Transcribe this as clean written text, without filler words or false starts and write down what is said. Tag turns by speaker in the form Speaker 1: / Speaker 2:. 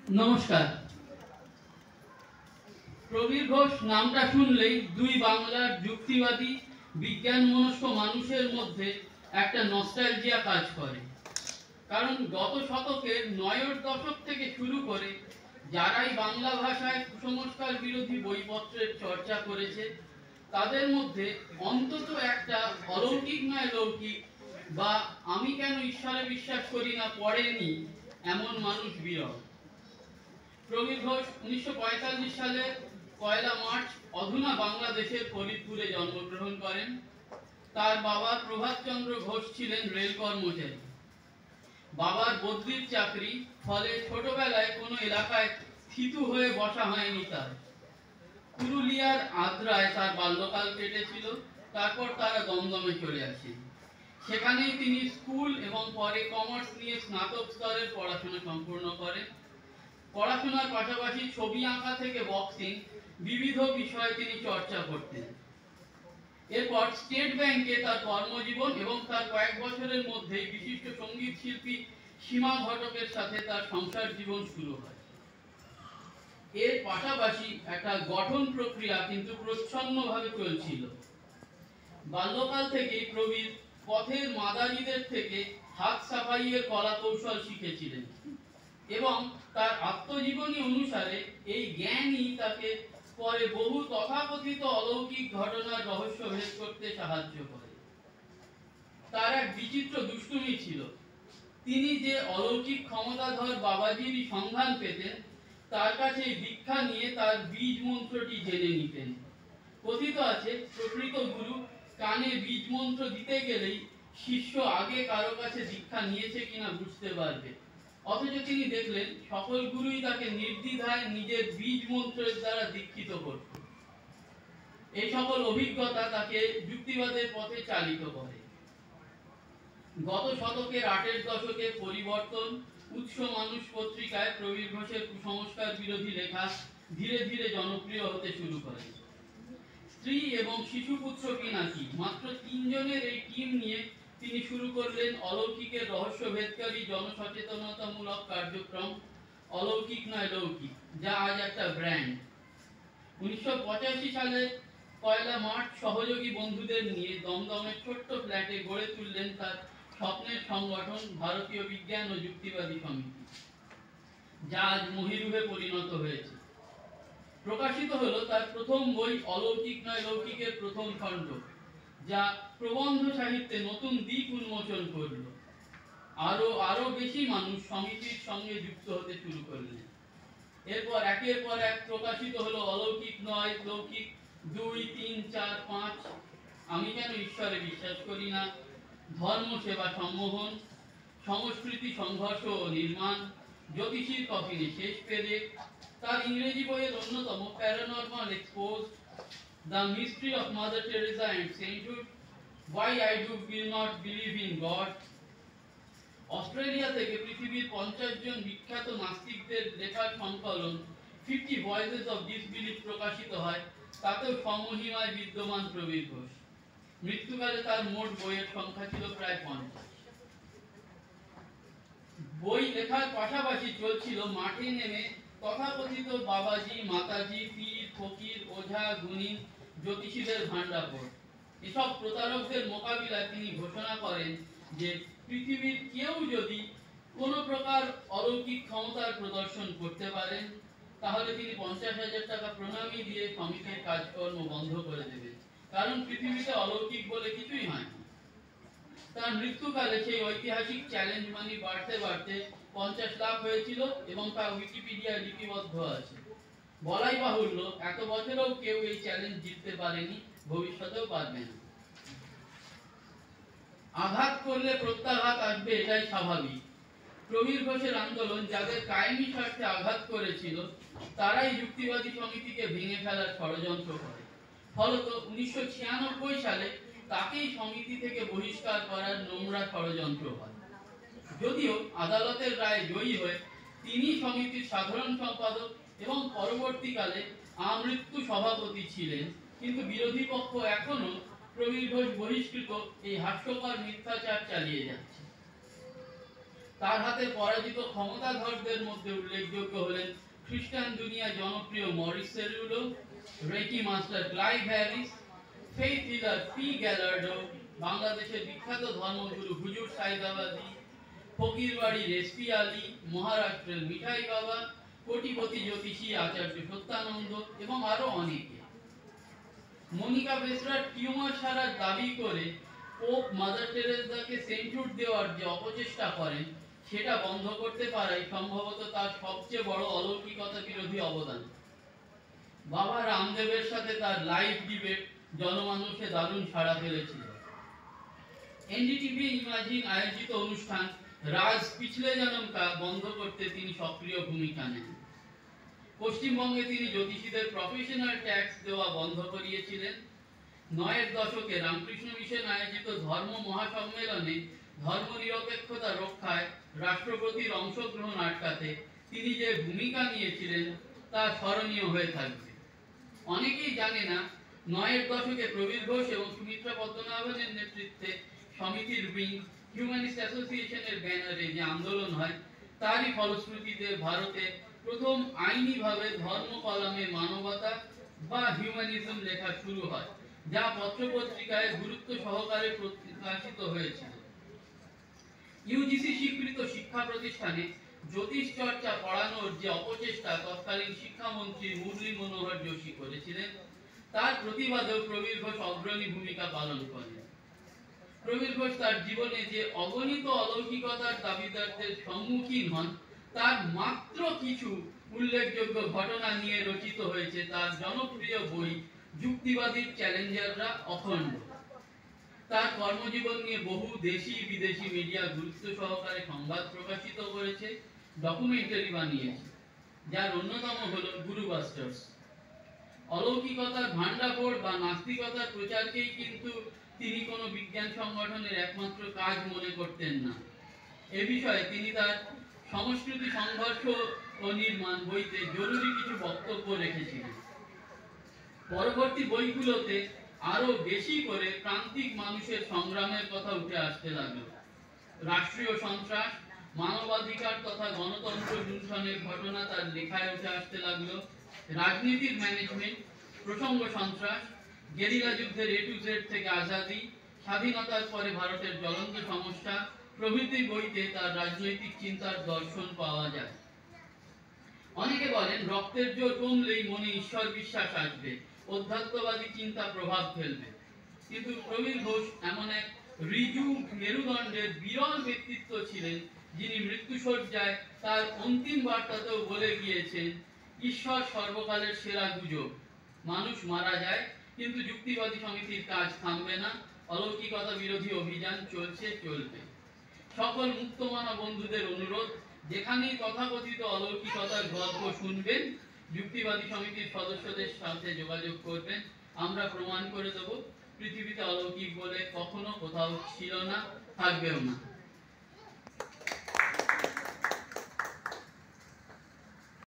Speaker 1: নমস্কার। প্রবীর ঘোষ নামটা শুনলেই দুই বাংলার যুক্তিবাদী বিজ্ঞান মনস্ক মানুষের মধ্যে একটা নস্টালজিয়া কাজ করে। কারণ গত শতকের ৯০ দশক থেকে শুরু করে যারাই বাংলা ভাষায় কুসংস্কার বিরোধী বইপত্রের চর্চা করেছে তাদের মধ্যে অন্তত একটা অলৌকিক নয় লৌকিক বা আমি কেন ঈশ্বরে বিশ্বাস করি না পড়েনি এমন মানুষ বিরল। প্রবীর ঘোষ ১৯৪৫ সালে ১ মার্চ অধুনা বাংলাদেশের ফরিদপুরে জন্মগ্রহণ করেন। তার বাবা প্রভাতচন্দ্র ঘোষ ছিলেন রেল কর্মচারী। বাবার বদলির চাকরি, ফলে ছোটবেলায় কোনো এলাকায় স্থিত হয়ে বসা হয়নি তার। পুরুলিয়ার আদ্রায় তার বাল্যকাল কেটেছিল। তারপর তারা দমদমে চলে আসেন। সেখানেই তিনি স্কুল এবং পরে কমার্স নিয়ে স্নাতক স্তরের পড়াশোনা সম্পূর্ণ করেন। পড়াশোনার পাশাপাশি ছবি আঁকা থেকে বক্সিং বিবিধ বিষয়ে তিনি চর্চা করতেন। এরপর স্টেট ব্যাংকে তার কর্মজীবন এবং তার কয়েক বছরের মধ্যেই বিশিষ্ট সঙ্গীত শিল্পী সীমা ঘটকের সাথে তার সংসার জীবন শুরু হয়। এর পাশাপাশি একটা গঠন প্রক্রিয়া কিন্তু প্রচ্ছন্নভাবে চলছিল। বাল্যকাল থেকেই প্রবীর পথের মাদারিদের থেকে হাত সাফাইয়ের কলা কৌশল শিখেছিলেন এবং তার আত্মজীবনী অনুসারে এই জ্ঞানই তাকে পরে বহু তথাকথিত অলৌকিক ঘটনার রহস্য ভেদ করতে সাহায্য করে। তার এক বিচিত্র দুষ্টুমি ছিল। তিনি যে অলৌকিক ক্ষমতাধর বাবাজিরই সন্ধান পেতেন, তার কাছে দীক্ষা নিয়ে তার বীজ মন্ত্রটি জেনে নিতেন। কথিত আছে প্রকৃত গুরু কানে বীজ মন্ত্র দিতে গেলেই শিষ্য আগে কারো কাছে দীক্ষা নিয়েছে কিনা বুঝতে পারবে। অথচ তিনি দেখলেন সকল গুরুই তাকে নির্দ্বিধায় নিজের বীজ মন্ত্রের দ্বারা দীক্ষিত করত। এই সকল অভিজ্ঞতা তাকে যুক্তিবাদের পথে চালিত করে। গত শতকের ৮-এর দশকে পরিবর্তন উৎস মানুষ পত্রিকায় প্রবীর ঘোষের কুসংস্কার বিরোধী লেখা ধীরে ধীরে জনপ্রিয় হতে শুরু করে। স্ত্রী এবং শিশুপুত্র পিনাকি মাত্র ৩ জনের এই টিম নিয়ে তিনি শুরু করলেন অলৌকিকের রহস্যভেদকারী জনসচেতনতামূলক কার্যক্রম অলৌকিক নয় লৌকিক, যা আজ একটা ব্র্যান্ড। ১৯৮৫ সালে ১ মার্চ সহযোগী বন্ধুদের নিয়ে দমদমের ছোট্ট ফ্ল্যাটে গড়ে তুললেন তার স্বপ্নের সংগঠন ভারতীয় বিজ্ঞান ও যুক্তিবাদী সমিতি, যা আজ মহিরুহে পরিণত হয়েছে। প্রকাশিত হলো তার প্রথম বই অলৌকিক নয় লৌকিকের প্রথম খণ্ড, যা প্রবন্ধ সাহিত্যে নতুন দিক উন্মোচন করল। আরো বেশি মানুষ সমিতির সঙ্গে যুক্ত হতে শুরু করলেন। এরপর একের পর এক প্রকাশিত হলো অলৌকিক নয় লৌকিক ২, ৩, ৪, ৫, আমি কেন ঈশ্বরে বিশ্বাস করি না, ধর্ম সেবা সম্মোহন, সংস্কৃতি সংঘর্ষ ও নির্মাণ, জ্যোতিষীর কফিনে শেষ পেরে, তার ইংরেজি বইয়ের অন্যতম paranormal expose, the mystery of Mother Teresa and sainthood, why I do will not believe in God. Australia থেকে পৃথিবীর ৫০ জন বিখ্যাত নাস্তিকদের লেখার সংকলন 50 ভয়েসেস অফ ডিসবিলিফ প্রকাশিত হয়। তাতেও সমহিমায় বিদ্যমান প্রবীর ঘোষ। মৃত্যুকালে তার মোট বইয়ের সংখ্যা ছিল প্রায় ৫০। বই লেখার পাশাপাশি চলছিল মাঠে নেমে তথাকথিত বাবাজি, মাতাজি, পীর, ফকির, ওঝা, গুণী, জ্যোতিষীদের ভান্ডাফোড়। এসব প্রতারকদের মোকাবিলায় তিনি ঘোষণা করেন যে পৃথিবীর কেউ যদি কোনো প্রকার অলৌকিক ক্ষমতার প্রদর্শন করতে পারেন, তাহলে তিনি ৫০,০০০ টাকা প্রণামী দিয়ে সমিতির কাজকর্ম বন্ধ করে দেবেন। কারণ পৃথিবীতে অলৌকিক বলে কিছুই হয় না। তার মৃত্যুকালে সেই ঐতিহাসিক চ্যালেঞ্জ মানি বাড়তে বাড়তে ৫০ লাখ হয়েছিল এবং তা উইকিপিডিয়ায় লিপিবদ্ধ আছে। বলাই বাহুল্য, এত বছরেও কেউ এই চ্যালেঞ্জ জিততে পারেনি, ভবিষ্যতেও পারবে না। আঘাত করলে প্রত্যাঘাত আসবে, এটাই স্বাভাবিক। প্রবীর ঘোষের আন্দোলন যাদের কায়েমি স্বার্থে আঘাত করেছিল, তারাই যুক্তিবাদী সমিতিকে ভেঙে ফেলার ষড়যন্ত্র করে। ফলত ১৯৯৬ সালে তাকেই সমিতি থেকে বহিষ্কার করার নোংরা ষড়যন্ত্র হয়। যদিও আদালতের রায়ে জয়ী হয়ে তিনি সমিতির সাধারণ সম্পাদক এবং পরবর্তীকালে আমৃত্যু সভাপতি ছিলেন, কিন্তু বিরোধী পক্ষ এখনো প্রবীর ঘোষ বহিষ্কৃত এই হাস্যকর মিথ্যাচার চালিয়ে যাচ্ছে। তার হাতে পরাজিত ক্ষমতাধরদের মধ্যে উল্লেখযোগ্য হলেন খ্রিস্টান দুনিয়ায় জনপ্রিয় Morris Cerullo, Reiki master Clive Harris, faith healer P Gallardo, বাংলাদেশের বিখ্যাত ধর্মগুরু হুজুর সাইদাবাদী, ফকিরবাড়ির এসপি আলী, মহারাষ্ট্রের মিঠাই বাবা, কোটিপতি জ্যোতিষী আচার্য সত্যানন্দ এবং আরো অনেকে। মনিকা বেসরা টিউমার সারার দাবি করে পোপ মাদার টেরেসাকে সেন্টুর দেওয়ার যে অপচেষ্টা করেন সেটা বন্ধ করতে পারাই সম্ভবত তার সবচেয়ে বড় অলৌকিকতা বিরোধী অবদান। বাবা রামদেবের সাথে তার লাইভ ডিবেট জনমানুষে দারুণ সাড়া ফেলেছিল। এনডিটিভি ইমাজিন আয়োজিত অনুষ্ঠান রাজ পিছলে জনম কা বন্ধ করতে তিনি সক্রিয় ভূমিকা নেন। পশ্চিমবঙ্গে তিনি জ্যোতিষীদের প্রফেশনাল ট্যাক্স দেওয়া বন্ধ করিয়েছিলেন। ৯-এর দশকে রামকৃষ্ণ মিশন আয়োজিত ধর্ম মহাসম্মেলনে ধর্মনিরপেক্ষতা রক্ষায় রাষ্ট্রপতির অংশগ্রহণ আটকাতে তিনি যে ভূমিকা নিয়েছিলেন তা স্মরণীয় হয়ে থাকবে। অনেকেই জানে না ৯-এর দশকে প্রবীর ঘোষ এবং সুমিত্রা পদ্মনাভনের নেতৃত্বে সমিতির উইং হিউম্যানিস্ট অ্যাসোসিয়েশনের ব্যানারে যে আন্দোলন হয় তারই ফলশ্রুতিতে ভারতে প্রথম আইনিভাবে ধর্ম কলামে মানবতা বা হিউম্যানিজম লেখা শুরু হয়, যা পত্রপত্রিকায় গুরুত্ব সহকারে প্রকাশিত হয়েছিল। ইউজিসি স্বীকৃত শিক্ষা প্রতিষ্ঠানে জ্যোতিষ চর্চা পড়ানোর যে অপচেষ্টা তৎকালীন শিক্ষামন্ত্রী মুরলী মনোহর যোশী করেছিলেন তার প্রতিবাদেও প্রবীর ঘোষ অগ্রণী ভূমিকা পালন করেন। প্রবীর ঘোষ তার জীবনে যে অগণিত অলৌকিকতার দাবিদারদের সম্মুখীন হন তার মাত্র কিছু উল্লেখযোগ্য ঘটনা নিয়ে রচিত হয়েছে তার জনপ্রিয় বই যুক্তিবাদীর চ্যালেঞ্জাররা অখণ্ড। তার কর্মজীবন নিয়ে বহু দেশি বিদেশি মিডিয়া গুরুত্ব সহকারে সংবাদ প্রকাশিত করেছে, ডকুমেন্টারি বানিয়েছে, যার অন্যতম হলো গুরু বাস্টার্স। অলৌকিকতার ভান্ডাফোড় বা নাস্তিকতার প্রচারকেই কিন্তু তিনি কোনো বিজ্ঞান সংগঠনের একমাত্র কাজ মনে করতেন না। এ বিষয়ে তিনি তার সংস্কৃতি সংঘর্ষ ও নির্মাণ বইতে জরুরি কিছু বক্তব্য রেখেছিলেন। পরবর্তী বইগুলোতে আরো বেশি করে প্রান্তিক মানুষের সংগ্রামের কথা উঠে আসতে লাগলো। রাষ্ট্রীয় সন্ত্রাস, মানবাধিকার তথা গণতন্ত্র লুণ্ঠনের ঘটনা তার লেখায় উঠে আসতে লাগলো। রাজনীতির ম্যানেজমেন্ট, প্রসঙ্গ সন্ত্রাস, গেরিলা যুদ্ধের A to Z থেকে আজাদি, স্বাধীনতার পরে ভারতের জ্বলন্ত সমস্যা প্রভৃতি বইতে তার রাজনৈতিক চিন্তার দর্শন পাওয়া যায়। অনেকে বলেন রক্তের জোর কমলেই মনে ঈশ্বর বিশ্বাস আসবে, অধ্যাত্মবাদী চিন্তা প্রভাব ফেলবে। কিন্তু প্রবীর ঘোষ এমন এক ঋজু মেরুদণ্ডের বিরল ব্যক্তিত্ব ছিলেন যিনি মৃত্যুশয্যায় তার অন্তিম বার্তাতেও বলে গিয়েছেন, ঈশ্বর সর্বকালের সেরা গুজব, মানুষ মারা যায় কিন্তু যুক্তিবাদী সমিতির কাজ থামবে না, অলৌকিকতা বিরোধী অভিযান চলবে। সকল মুক্তমানা বন্ধুদের অনুরোধ, যেখানেই তথাকথিত অলৌকিকতার গল্প শুনবেন যুক্তিবাদী সমিতির সদস্যদের সাথে যোগাযোগ করবেন। আমরা প্রমাণ করে দেব পৃথিবীতে অলৌকিক বলে কখনো কোথাও ছিল না, থাকবেও না।